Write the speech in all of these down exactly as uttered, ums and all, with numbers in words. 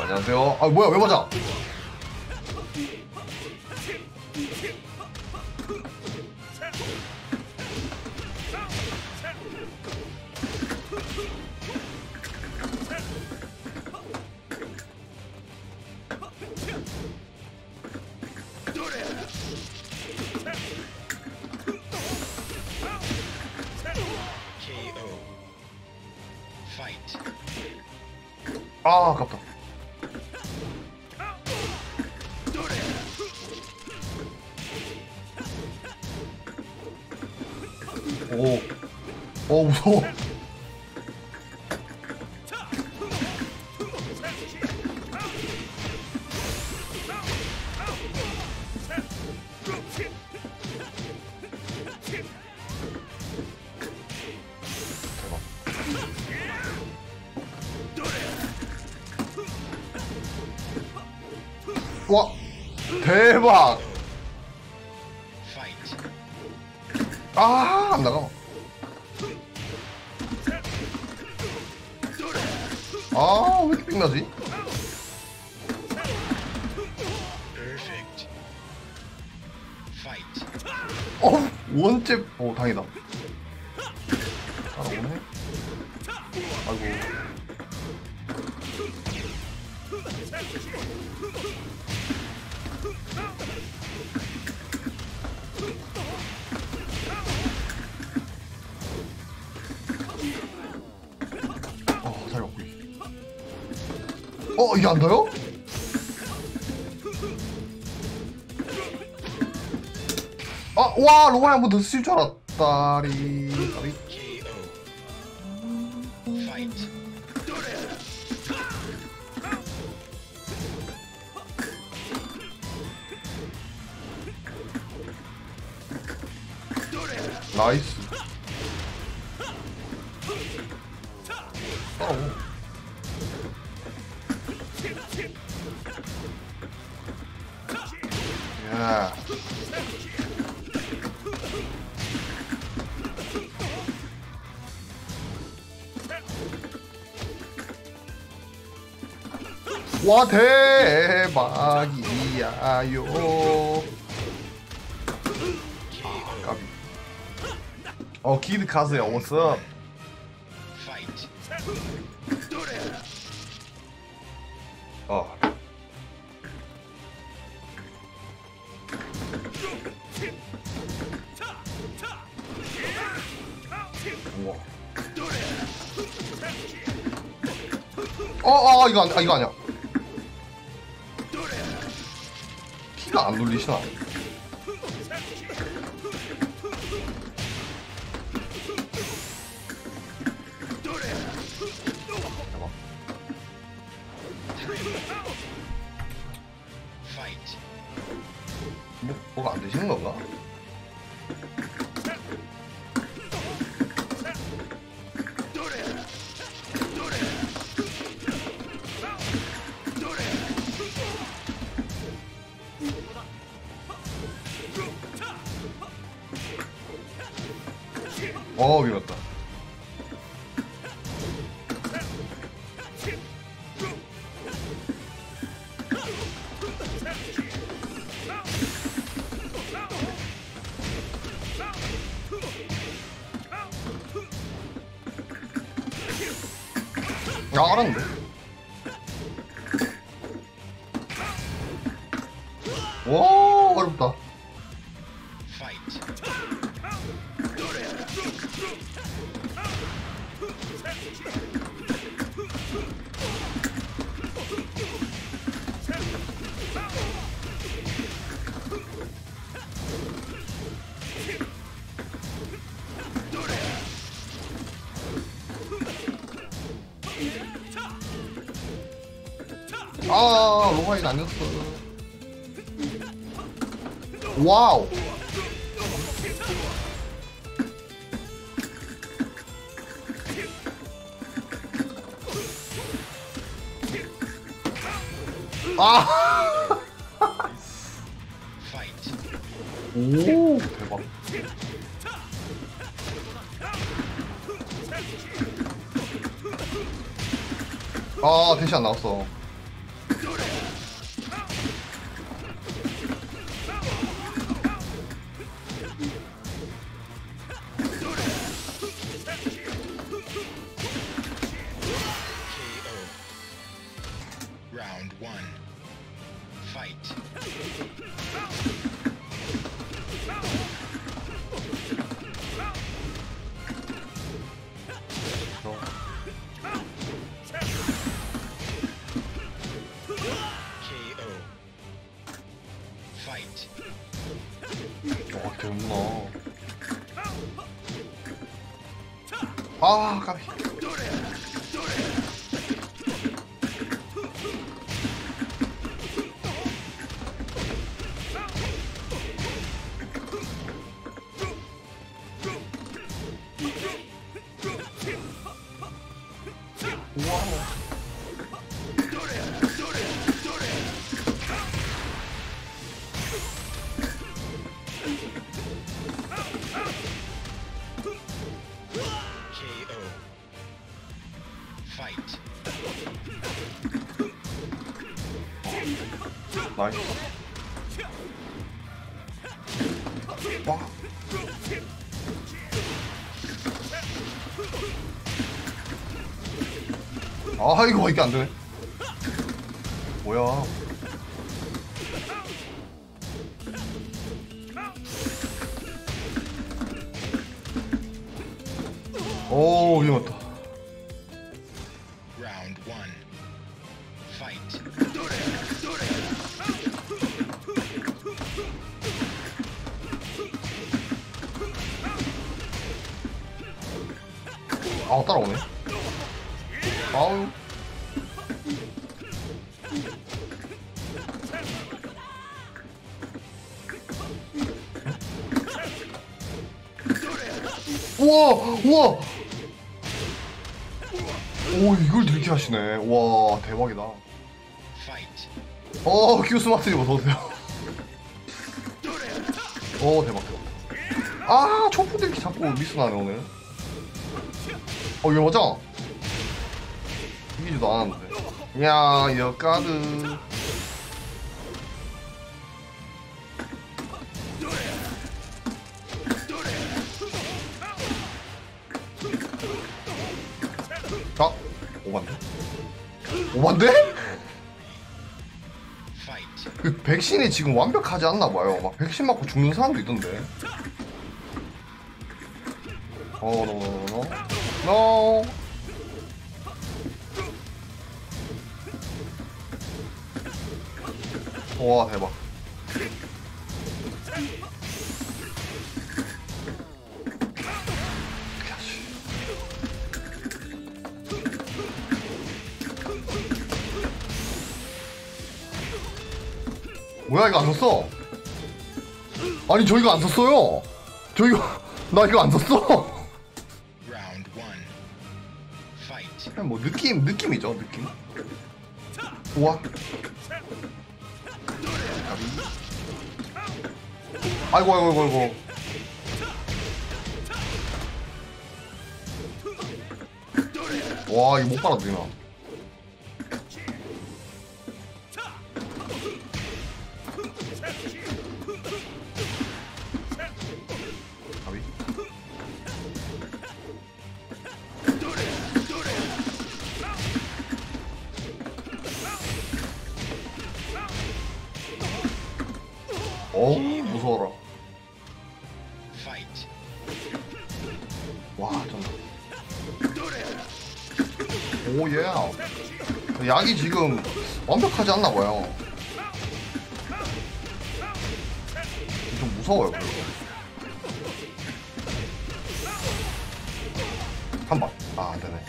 안녕하세요. 아 뭐야 왜 맞아? 아 아깝다. 오, 오 무서워. 와 대박. 아 안 나가. 아 왜 이렇게 삑나지? 어 원잽. 오 다행이다. 따라오네. 아이고. 어, 잘 먹고 있어. 어, 이게 안 닿아요? 아, 와, 로마에 한번 더 쓸 줄 알았다리. 다리. 나이스. 따라오. 야. 와 대박이야요. 아, 까비. 어 기드 카즈야 what's up? 어. 우와. 어, 어, 이거 안, 아, 이거 아니야. 키가 안 눌리시나? 뭐, 뭐가 안 되시는 건가? 어, 밀었다. 야, 알았는데. 와, 어렵다. 아, 로마인 아니었어. 와우. 아. 오, 대박. 아, 대시 안 나왔어. Fight. 어 되었나. 아 까비. 우와. K O. Fight. 나이스. 와. 아 이거 이게 안 되네. 뭐야? 오 위험했다. Round one. Fight. 아 따라오네. 아우. 우와 우와. 오 이걸 이렇게 하시네. 와 대박이다. Fight. 어 큐스마트님 어서오세요. 오 대박 대박. 아 초프들 이렇게 자꾸 미스나네 오늘. 어 위험하죠? 이기지도 않았는데. 야 여가드. 자 오반데? 오반데? Fight. 그 백신이 지금 완벽하지 않나봐요. 막 백신 맞고 죽는 사람도 있던데. 어 노노노노 노. 와 대박. 어떻게 하지? 뭐야 이거 안 썼어? 아니 저 이거 안 썼어요. 저 이거 나 이거 안 썼어. Round one. Fight. 그냥 뭐 느낌 느낌이죠 느낌. 우와. 아이고 아이고 아이고 아이고. 와 이거 못 빨아들이나. 가비. 어우 무서워라. Fight. 와 정말. 오예. 약이 지금 완벽하지 않나 봐요. 좀 무서워요. 그래서. 한 번. 아 안되네.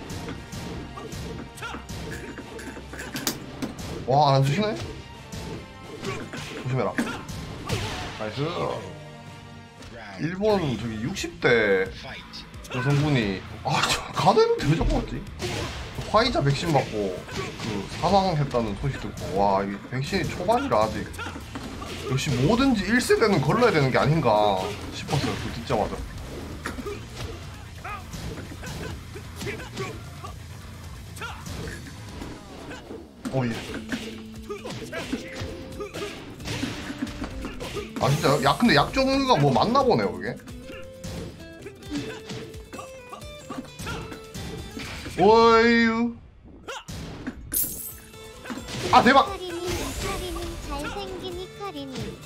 와 안주시네. 조심해라. 나이스. 일본 저기 육십 대 Fight. 여성분이 아저 가드는 왜 자꾸 맞지? 화이자 백신 맞고 그 사망했다는 소식 듣고 와 이 백신이 초반이라 아직 역시 뭐든지 일 세대는 걸러야 되는 게 아닌가 싶었어요. 그 듣자마자. 어 예. 아 진짜요? 야 근데 약 종류가 뭐 맞나 보네요 그게. 오유. 아 대박. 카리님, 카리님 잘생긴 이카리님.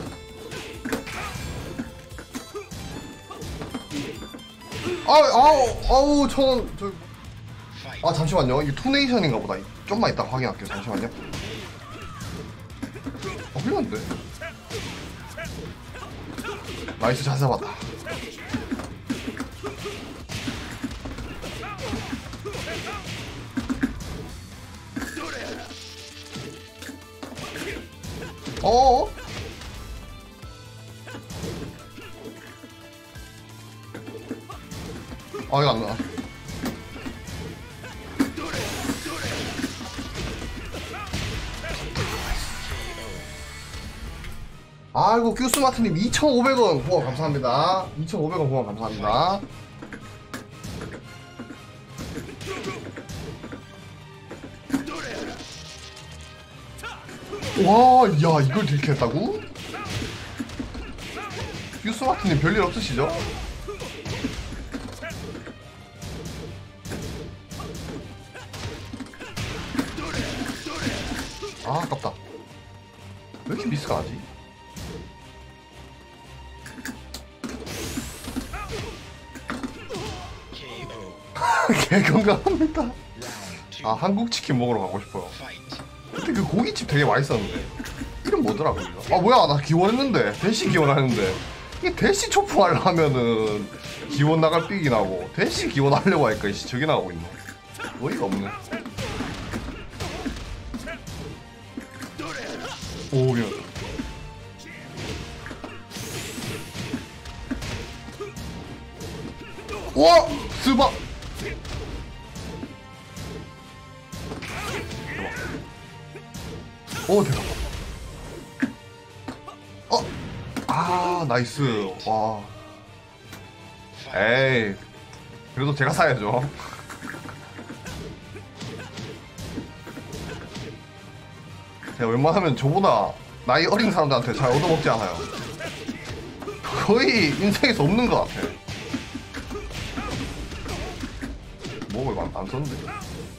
아 아우 아우 저는 저. Fight. 아 잠시만요. 이게 투네이션인가 보다. 좀만 이따 확인할게요. 잠시만요. 아 훌륭한데. 나이스 자세 잡았다. 어어? 아 이거 안나. 아이고 큐스마트님 이천오백 원 후원 감사합니다. 이천오백 원 후원 감사합니다. 와, 야 이걸 딜캐했다고? 큐스마트님 별일 없으시죠? 아 아깝다. 왜 이렇게 미스가 나지? 개 건강합니다. 아 한국 치킨 먹으러 가고 싶어요. 그때 그 고깃집 되게 맛있었는데 이름 뭐더라 그거? 아 뭐야 나 기원했는데 대시 기원하는데 이게 대시 초프 하려면은 기원 나갈 삑이 나고 대시 기원하려고 하니까 이씨 저기 나가고 있네. 어이가 없네. 오 미안. 와 스바. 오 대박. 어. 아 나이스. 와. 에이. 그래도 제가 사야죠. 제가 웬만하면 저보다 나이 어린 사람들한테 잘 얻어먹지 않아요. 거의 인생에서 없는 것 같아. 뭐 이거 안 썼는데.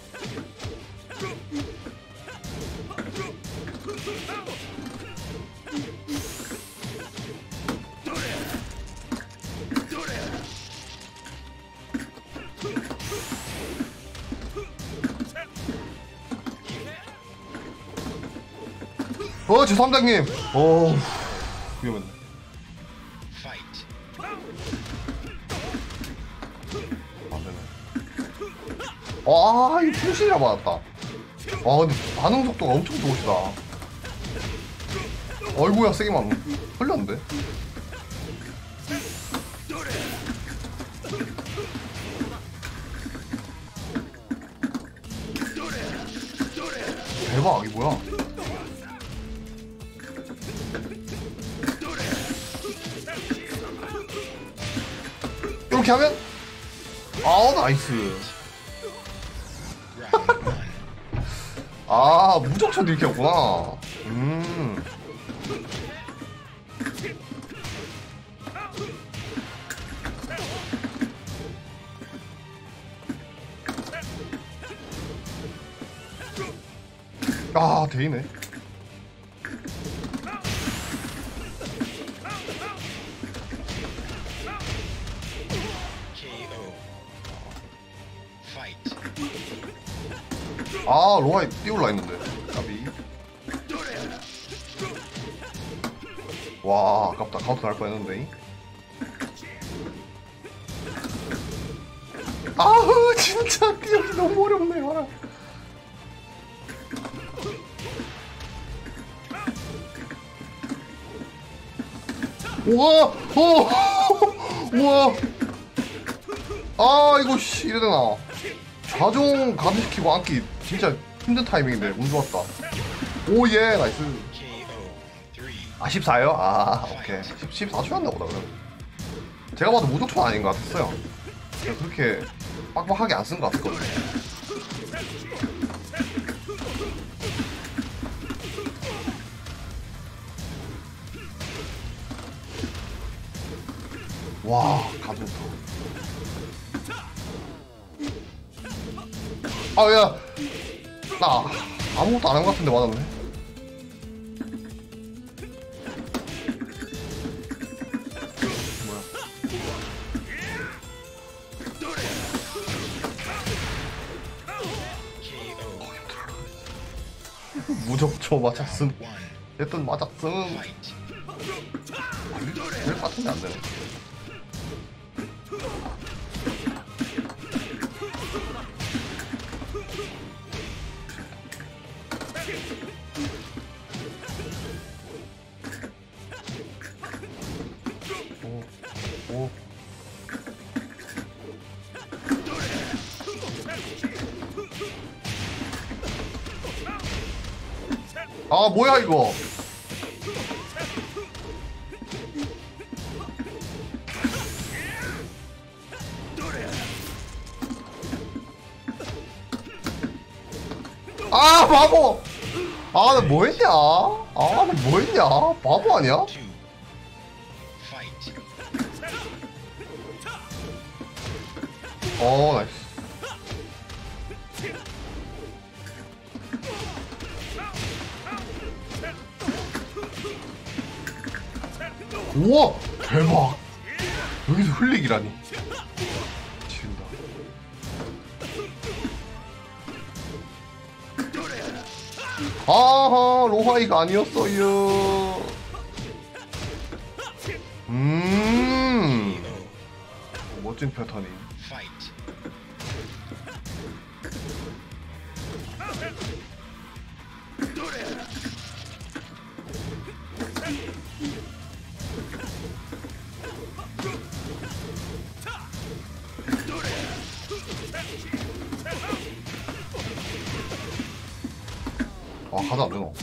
어 죄송합니다 형님. 어 위험했네. 아 이거 통신이라 맞았다. 아 근데 반응 속도가 엄청 좋으시다. 어이구야 세게만 흘렸는데. 대박 이게 뭐야. 이렇게 하면 아우 나이스. 아 무적천 이렇게 했구나. 음. 아 대이네. 아 로아이 띄울라 했는데 까비. 와 아깝다. 카운터 날 뻔했는데. 아우 진짜 띄우기 너무 어렵네. 와라. 우와 오 우와. 아 이거 씨 이래 되나. 좌종 가드시키고 앉기 진짜 힘든 타이밍인데 운 좋았다. 오예 나이스. 아 십사요? 아 오케이. 십사 초였나 보다. 그럼 제가 봐도 무조건 아닌 것 같았어요. 그렇게 빡빡하게 안 쓴 것 같았거든요. 와 가드부터. 아야 나 아무것도 안 한 것 같은데 맞았네. 뭐야. 무적초 맞았음. 일단 맞았음. 왜 같은데 안 되네. 오, 오. 아 뭐야 이거. 아 바보. 아 나 뭐했냐. 아 나 뭐했냐. 바보 아니야? Two. Fight. 어 나이스. 우와 대박. 여기서 흘리기라니. 지린다. 아하 로하이가 아니었어요. 음 멋진 패턴이. Fight. 아 가드 안 되노.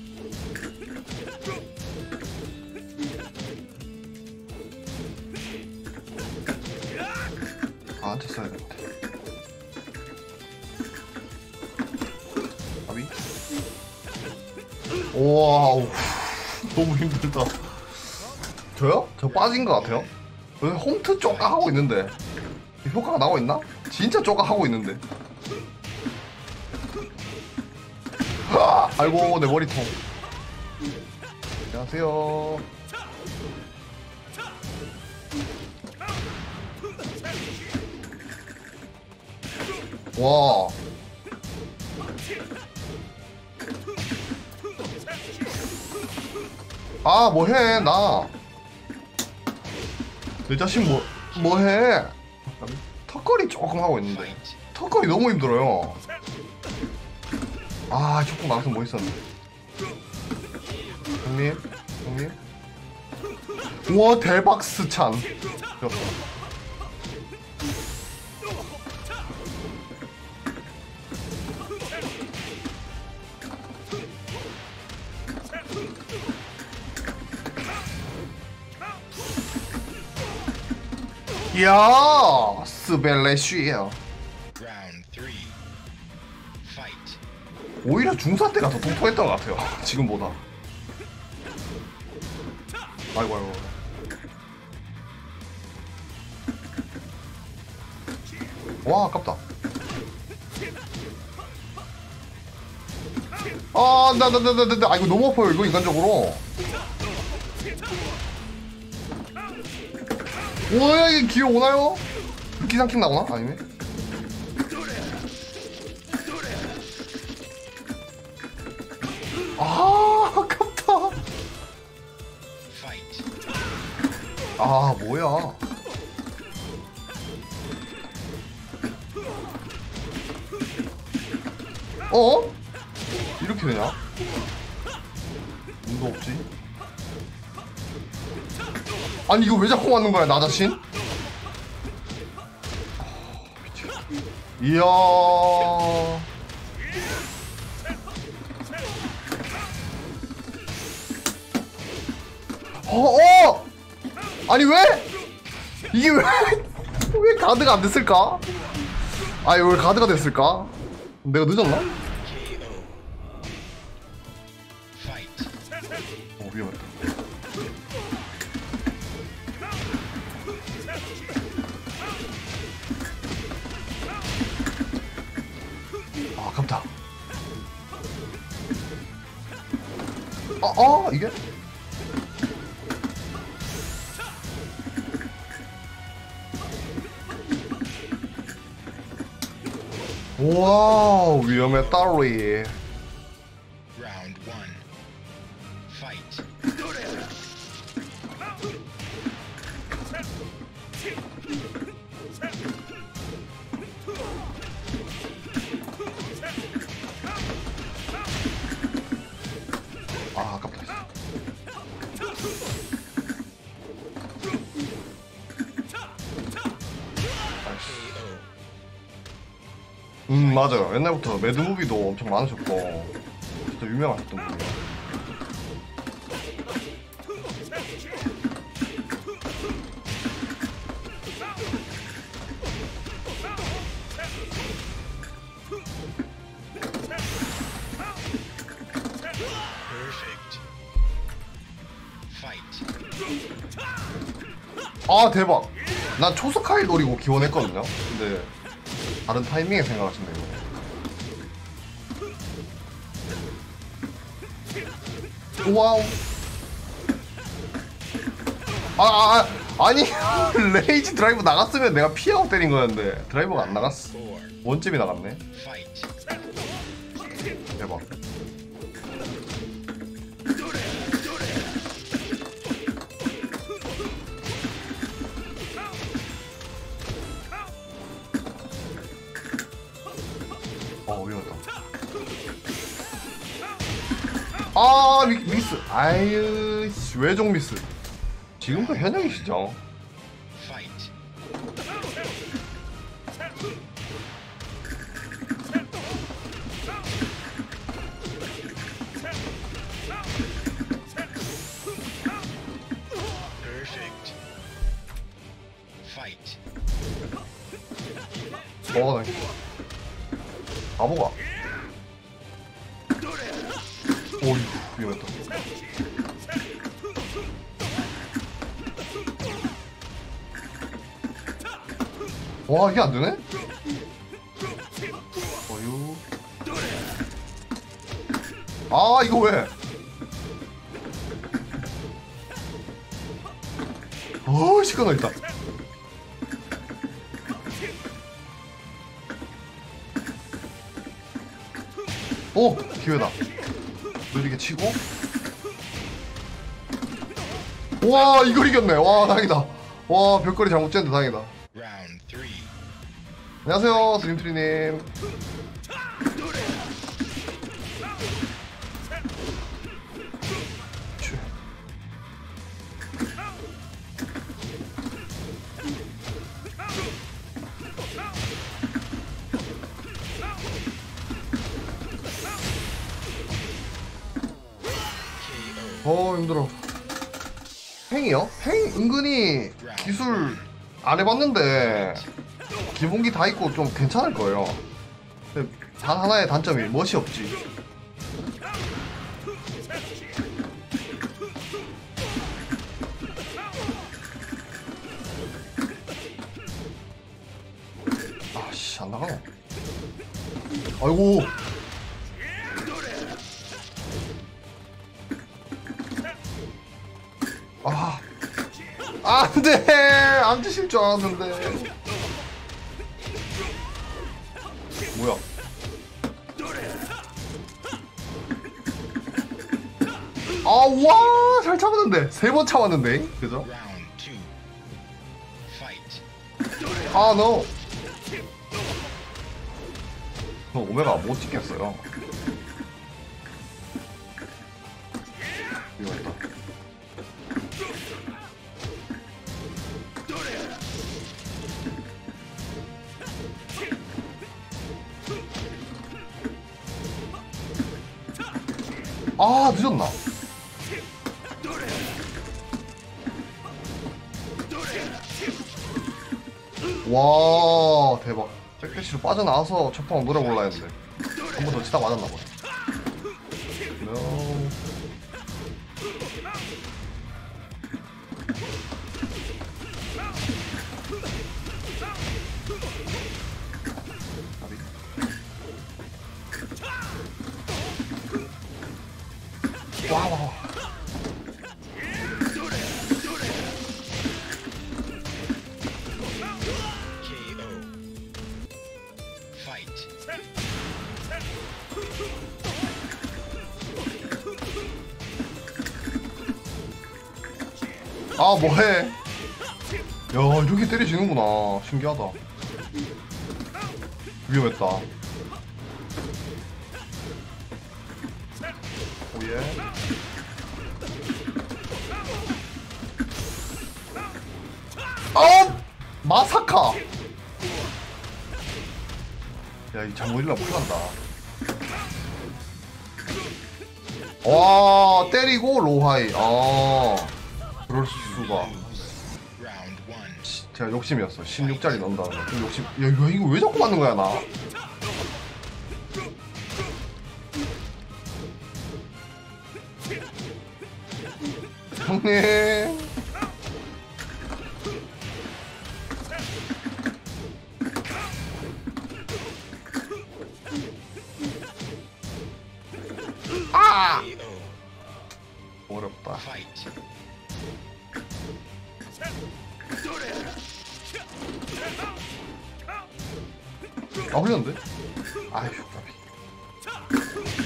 아 한테 써야 되는데. 아비. 와우 너무 힘들다. 저요? 저 빠진 것 같아요. 저는 홈트 쪼까 하고 있는데 효과가 나오고 있나? 진짜 쪼까 하고 있는데. 아, 아이고 내 머리통. 안녕하세요. 와. 아 뭐해 나. 내 자신 뭐 뭐해. 턱걸이 조금 하고 있는데 Fight. 턱걸이 너무 힘들어요. 아 조금 나왔으면 뭐 있었는데. 형님 형님. 우와 대박 스찬. 귀엽다. 이야 스벨레쉬야. Round three. Fight. 오히려 중사 때가 더 통통했던 것 같아요 지금보다. 아이고 아이고. 와 아깝다. 아나나나나나 아 이거 너무 아파요 이거 인간적으로. 뭐야 이게 기어 오나요? 기상킥 나오나? 아니네. 아 아깝다. Fight. 아 뭐야. 어? 이렇게 되냐? 운도 없지? 아니 이거 왜 자꾸 맞는 거야 나 자신? 아, 미치겠다. 이야. 어, 어! 아니 왜? 이게 왜? 왜 가드가 안 됐을까? 아니 왜 가드가 됐을까? 내가 늦었나? K O. Fight. 어 위험했다. 아 아깝다. 아, 아 이게? 와우 위험했다 리. Round one. Fight. 음 맞아요. 옛날부터 매드무비도 엄청 많으셨고 진짜 유명하셨던 분이에요. Perfect. Fight. 아 대박. 난 초스카이 노리고 기원했거든요. 근데 다른 타이밍에 생각하시네요. 와우. 아, 아, 아 아니 레이지 드라이브 나갔으면 내가 피하고 때린 거였는데 드라이브가 안 나갔어. Four. 원점이 나갔네. Fight. 대박. 어 위험했다. 아 미, 미스. 아유 씨, 외종 미스. 지금도 현역이시죠? Fight. Perfect. Fight. 뭐가 나 바보가. 오이 위험했다. 와 이게 안 되네? 어유. 아 이거 왜? 어 시끄러 있다. 오 기회다. 느리게 치고. 와 이걸 이겼네. 와 다행이다. 와 별거리 잘못 쳤는데 다행이다. Round three. 안녕하세요 드림트리님. 치. 어 힘들어. 팽이요? 팽 은근히 기술 안 해봤는데 기본기 다 있고 좀 괜찮을 거예요. 근데 단 하나의 단점이 멋이 없지. 아씨 안 나가네. 아이고. 아, 안 돼! 안 드실 줄 알았는데. 뭐야? 아, 와! 잘 참았는데. 세 번 참았는데. 그죠? Round two. Fight. 아, no. 저 오메가 못 찍겠어요. 위험했다. 아 늦었나? 와 대박. 백대시로 빠져나와서 첫방 노려볼라 했는데 한 번 더 치다 맞았나 보네. No. 와, 와, 와. K O. Fight. 아 뭐해? 야 이렇게 때리지는구나. 신기하다. 위험했다. 오예. 아 마사카. 야 이 장고릴라 못한다. 와, 때리고 로하이. 아, 그럴 수가. Round one. 제가 욕심이었어. 십육 짜리 넣는다는 거. 좀 욕심. 야, 이거, 이거 왜 자꾸 맞는 거야, 나? 형님. 아! K O. 어렵다. Fight. 아, 흘렸는데? 아휴, 까비.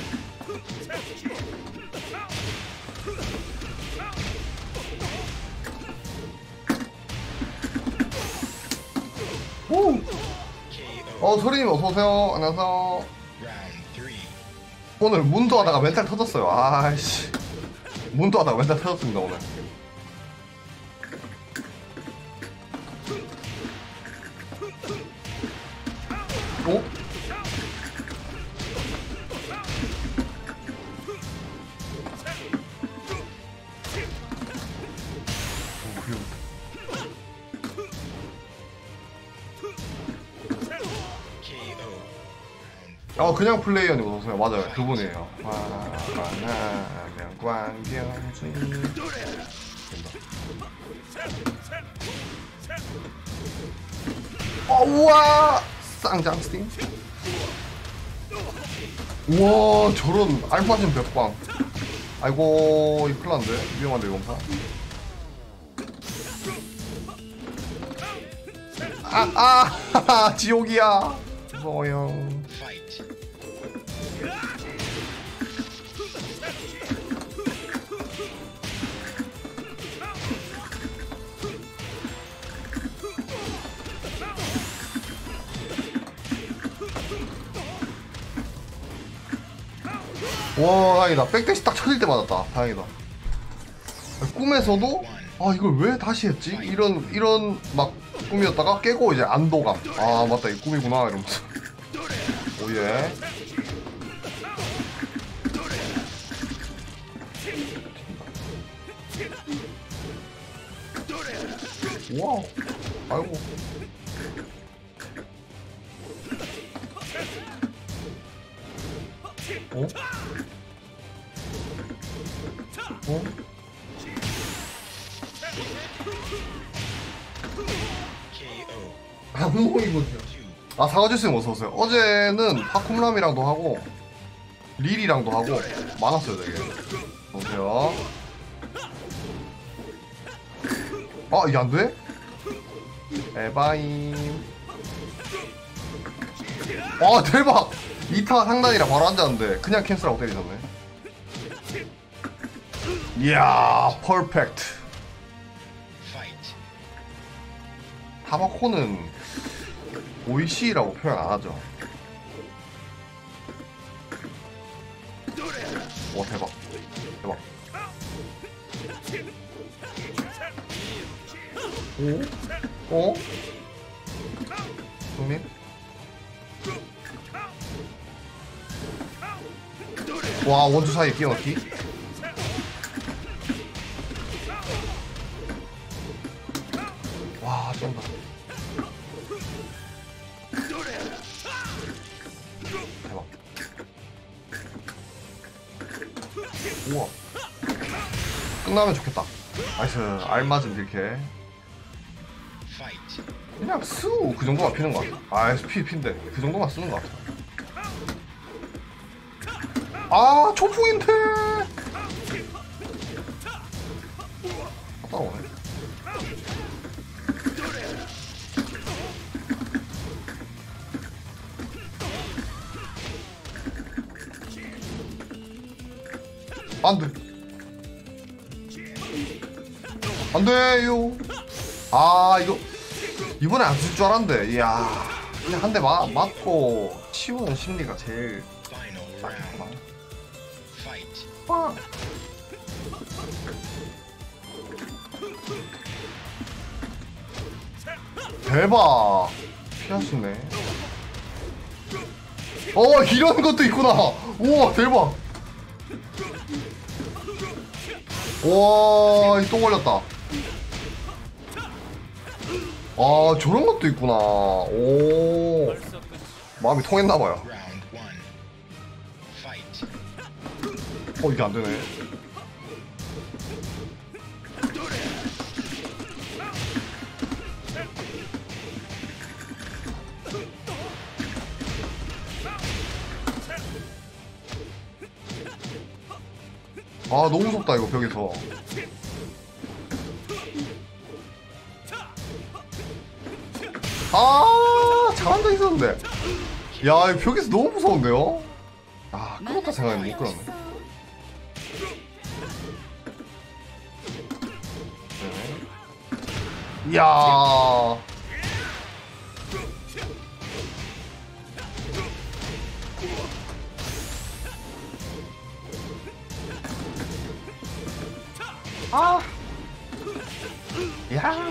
오! K O. 어, 소리님 어서오세요. 안녕하세요. Round three. 오늘 문도 하다가 멘탈 터졌어요. 아이씨. 문도 하다가 멘탈 터졌습니다, 오늘. 오? K O. 어, 그냥 플레이어님 어서오세요. 맞아요. 그분이에요. 화하면 광경수. 어, 우와! 쌍장스팅. 우와, 저런 알맞은 벽광. 아이고, 이 큰일 났는데? 위험한데, 이건가? 아, 아! 하하, 지옥이야. 무서워요. Fight. 와, 다행이다. 백대시 딱 쳐질 때 맞았다. 다행이다. 꿈에서도 아, 이걸 왜 다시 했지? 이런 이런 막 꿈이었다가 깨고 이제 안도감. 아, 맞다. 이 꿈이구나 이러면서. 오예. 와. 아이고. 어? 어? K O. 악몽이군요. Two. 아, 사과주스님 어서오세요. 어제는 파쿰람이랑도 하고 릴이랑도 하고 많았어요 되게. 어서오세요. 아, 이게 안돼? 에바임. 아, 대박! 이 타 상단이라 바로 앉았는데 그냥 캔슬하고 때리셨네. 이야, 퍼펙트. Fight. 타바코는 오이시라고 표현 안 하죠. 와, 대박. 대박. 오? 어? 형님? 와, 원투 사이에 끼어넣기? 와, 쩐다. 대박. 우와. 끝나면 좋겠다. 나이스. 알맞은 딜캐. Fight. 그냥 수 그 정도만 피는 것 같아. 아, 에스피 피인데 그 정도만 쓰는 것 같아. 아, 초풍인데. 따라오네. 안돼. 안돼요. 아, 이거 이번에 안 쓸 줄 알았는데. 이야, 그냥 한 대 맞고 치우는 심리가 제일 Final 딱했구나. round. Fight. 빵. 대박. 피하시네. 어 이런 것도 있구나. 우와 대박. 와, 또 걸렸다. 아, 저런 것도 있구나. 오, 마음이 통했나봐요. Round one. Fight. 어, 이게 안 되네. 아, 너무 무섭다, 이거 벽에서. 아, 잘한다 했었는데. 야, 이 벽에서 너무 무서운데요? 아, 끌었다 생각했는데 못 끌었네. 네. 이야. 아. 야.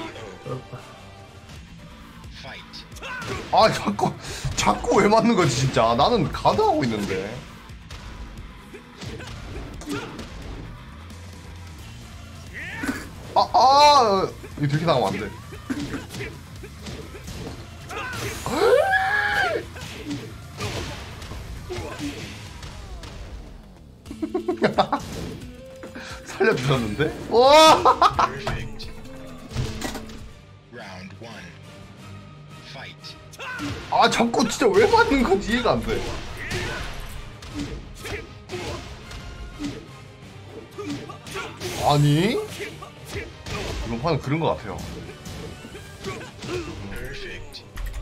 Fight. 아 자꾸 자꾸 왜 맞는 거지 진짜. 나는 가드하고 있는데. 아, 아, 이거 들키 나가면 안 돼. 살려주셨는데? 와! Perfect. Round one. Fight. 아 자꾸 진짜 왜 맞는 건지 이해가 안 돼. 아니? 이번 판은 그런 것 같아요. Perfect.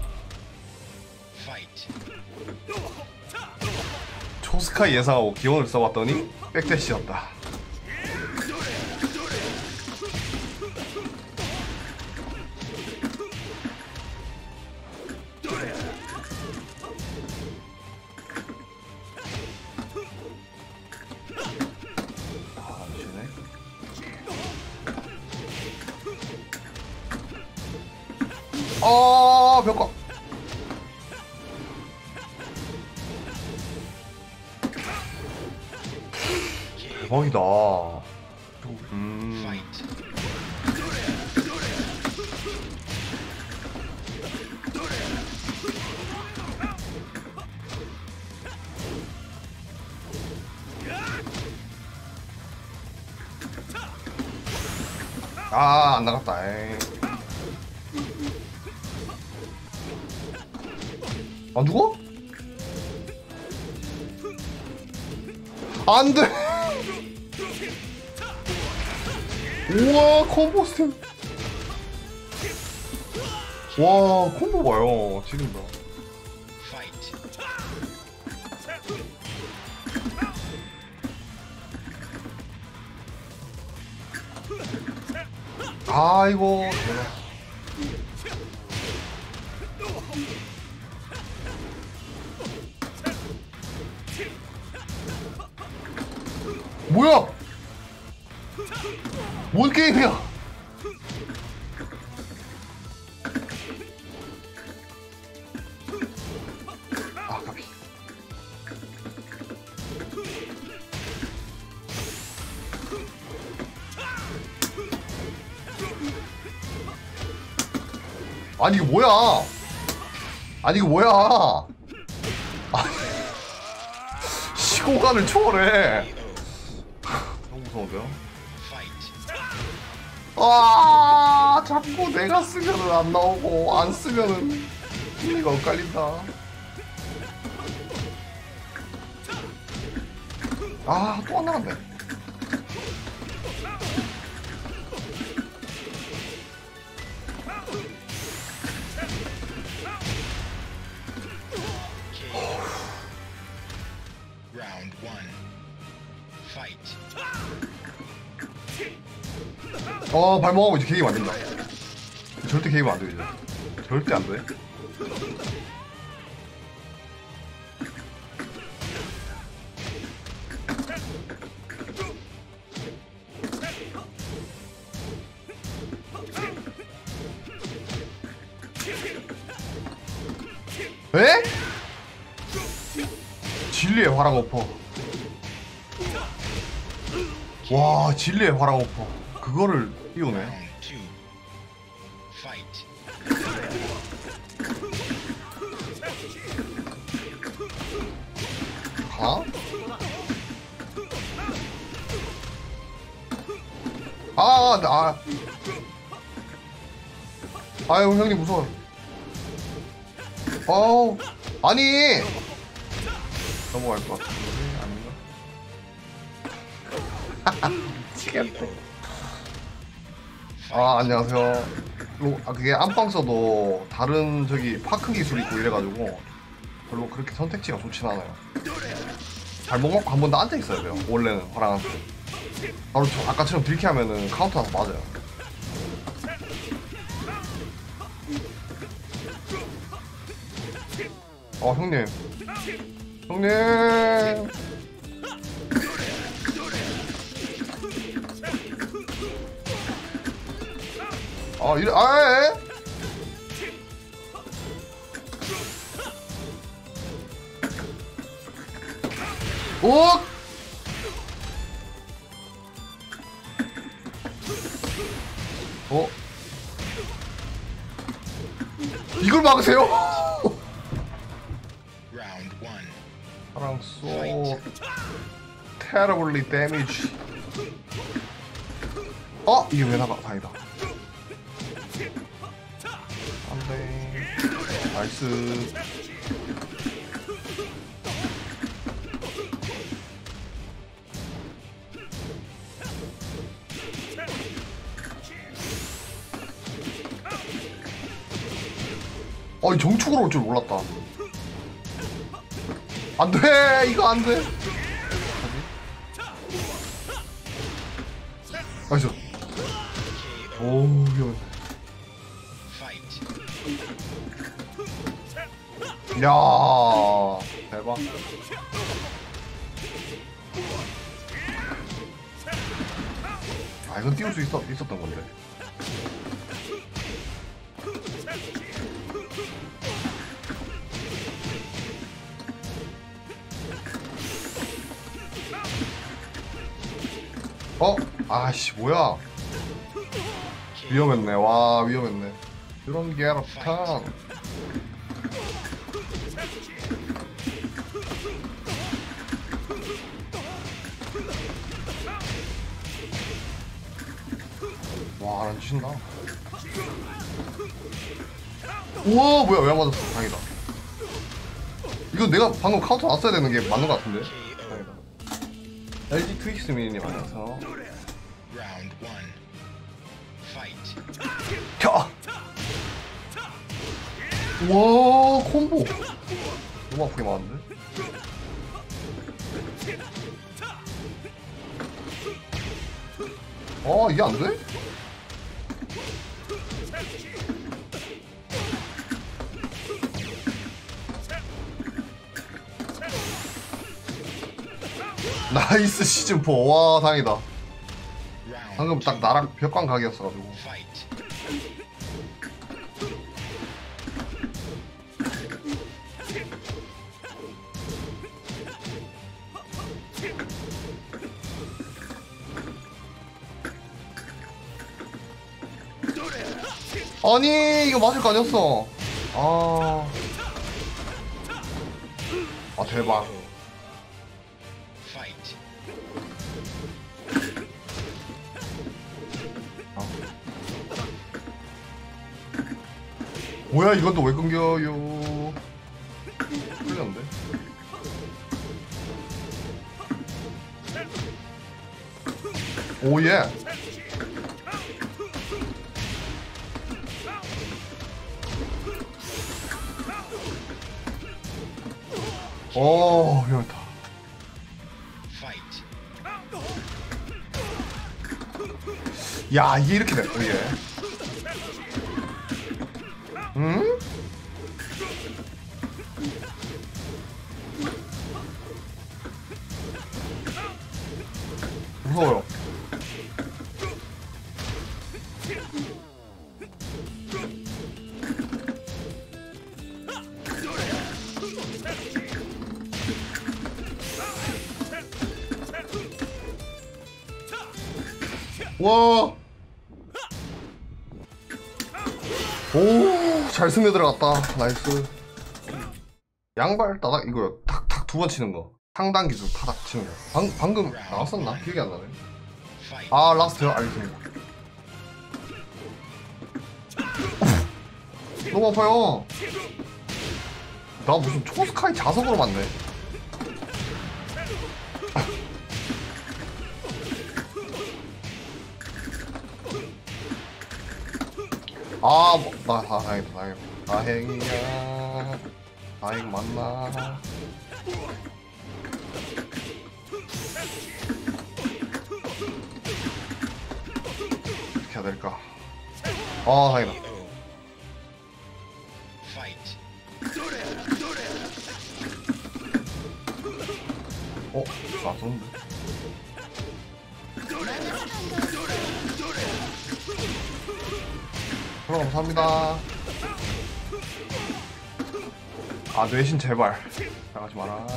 Fight. 초스카 예상하고 기원을 써봤더니 백대시였다. 아, 미치네. 아, 벽과. 대박이다. 음. Fight. 아, 안 나갔다. 에이. 안 죽어? 안 돼. 우와, 콤보 스텝. 와, 콤보 봐요. 지린다. Fight. 아이고. 뭐야? 뭔 게임이야? 아, 까비. 아니 이거 뭐야? 아니 이거 뭐야? 아, 시공간을 초월해. 너무 무서운데요? Fight. 아, 자꾸 내가 쓰면은 안 나오고 안 쓰면은 흥미가 엇갈린다. 아, 또 안 나갔네. Round one. Fight. 어, 발목하고 이제 개입 안 된다. 절대 개입 안 돼, 이제. 절대 안 돼. 에? 진리의 화랑 오퍼. 와, 진리의 화랑 오퍼. 그거를 띄우네. Round two. Fight. 가? 아, 나, 아. 아유, 형님 무서워. 어우, 아니! 넘어갈 것 같은데, 아닌가? 미치겠네. 아, 안녕하세요. 요, 아, 그게 안방 써도 다른 저기 파크 기술 있고 이래가지고 별로 그렇게 선택지가 좋진 않아요. 발목 맞고 한 번 더 앉아 있어야 돼요. 원래는 화랑한테. 바로 저 아까처럼 딜키 하면은 카운터 나서 맞아요. 어, 형님. 형님. 아, 이래, 아, 에? 오! 어? 이걸 막으세요? Round one. 사랑 so terribly damage. 어? 이게 왜 나가? 다행이다. 안돼. 나이스. 어, 이 정축으로 올 줄 몰랐다. 안 돼! 이거 안 돼! 나이스. 오, 위험해. Fight. 야, 대박. 아, 이건 띄울 수 있었, 있었던 건데. 어? 아씨, 뭐야. 위험했네. 와, 위험했네. 이런 게 아프탄. 와, 안 치신다. 우와, 뭐야, 왜 안 맞았어? 다행이다. 이거 내가 방금 카운터 놨어야 되는 게 맞는 것 같은데? 다행이다. 엘지 트윅스 미니님 안녕하세요. Round one. Fight. 켜! 와, 콤보. 너무 아프게 맞았는데? 아, 이게 안 돼? 나이스 시즌 사. 와, 다행이다. Round 방금 딱 나랑 벽광 각이었어가지고. fight. 아니, 이거 맞을 거 아니었어. 아. 아, 대박. Fight. 아. 뭐야, 이건 또 왜 끊겨요? 풀렸는데? 오예. 오, 위험했다. Fight. 야, 이게 이렇게 됐어, 이게. 응? 무서워요. 와. 오, 잘 스며 들어갔다. 나이스. 양발 따닥 이거요. 탁탁 두 번 치는 거. 상단 기술 타닥 치는 거. 방, 방금 나왔었나? 기억이 안 나네. Fight. 아, 라스트요? 알겠습니다. 너무 아파요. 나 무슨 초스카이 자석으로 맞네. 아, 뭐, 나, 아, 다행이다, 다행이다. 다행이야. 다행 맞나? 어떻게 해야 될까? 아, 다행이다. O. Fight. 어? 나 쏘는데? 그럼 감사합니다. 아, 뇌신 제발. 나가지 마라.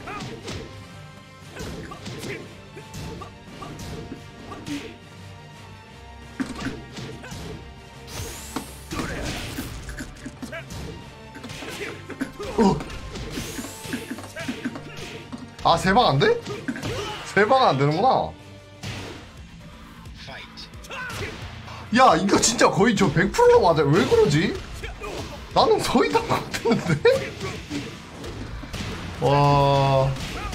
어. 아, 세 방 안 돼? 세 방은 안 되는구나. Fight. 야, 이거 진짜 거의 저 백 퍼센트 맞아. 왜 그러지? 나는 거의 다 맞았는데? 와.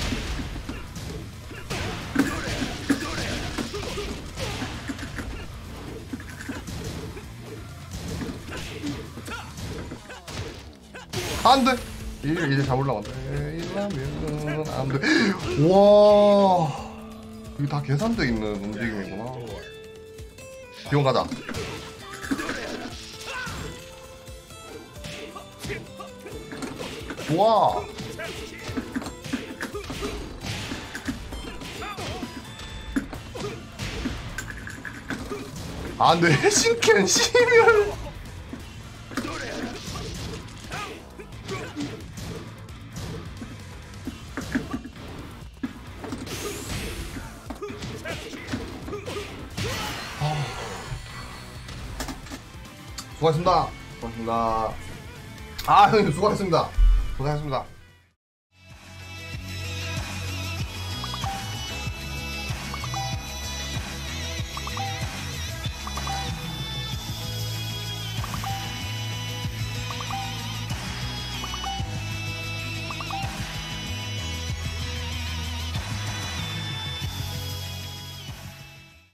안 돼! 이제, 이제 잡으려고 안 돼. 이러면 안 돼. 와. 이게 다 계산돼 있는 움직임이구나. Four. 비용 가자. 좋아. 아, 뇌 신캔 시멸. 수고하셨습니다. 수고하셨습니다. 아, 형님 수고하셨습니다. 고생하셨습니다.